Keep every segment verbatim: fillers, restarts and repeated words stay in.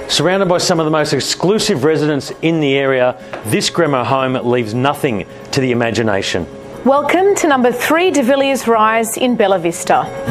Surrounded by some of the most exclusive residents in the area, this Gremo home leaves nothing to the imagination. Welcome to number three De Villiers Rise in Bella Vista.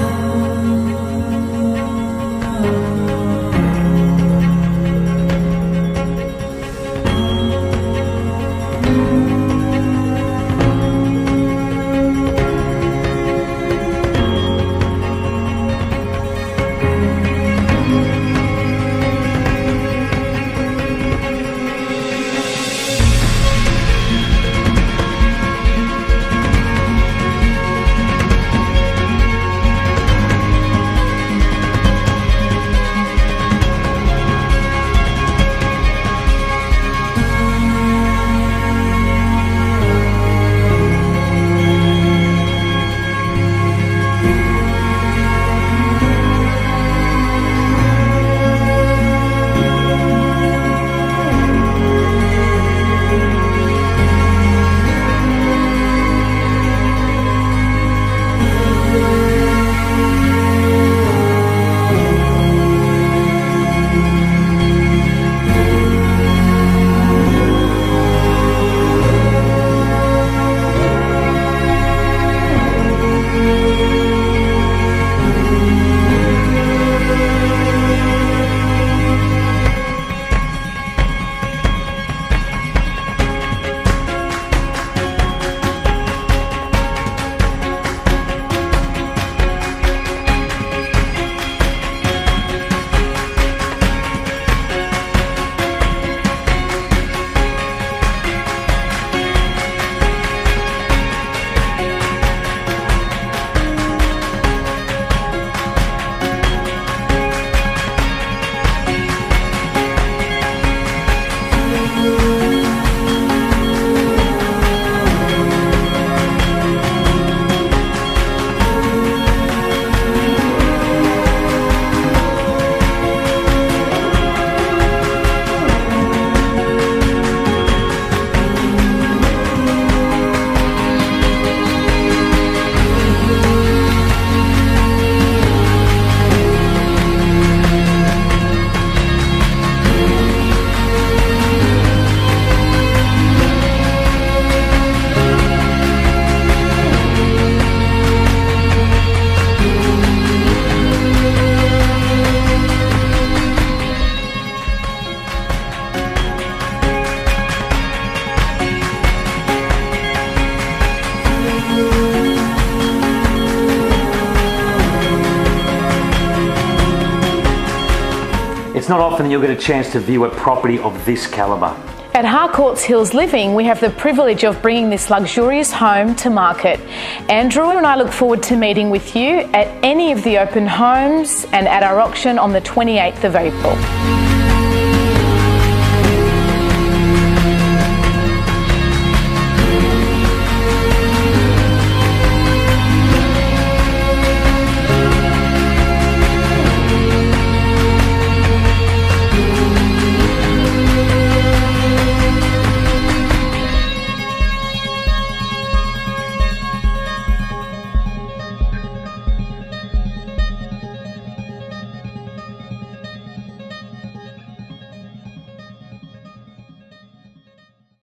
It's not often you'll get a chance to view a property of this calibre. At Harcourts Hills Living, we have the privilege of bringing this luxurious home to market. Andrew and I look forward to meeting with you at any of the open homes and at our auction on the twenty-eighth of April.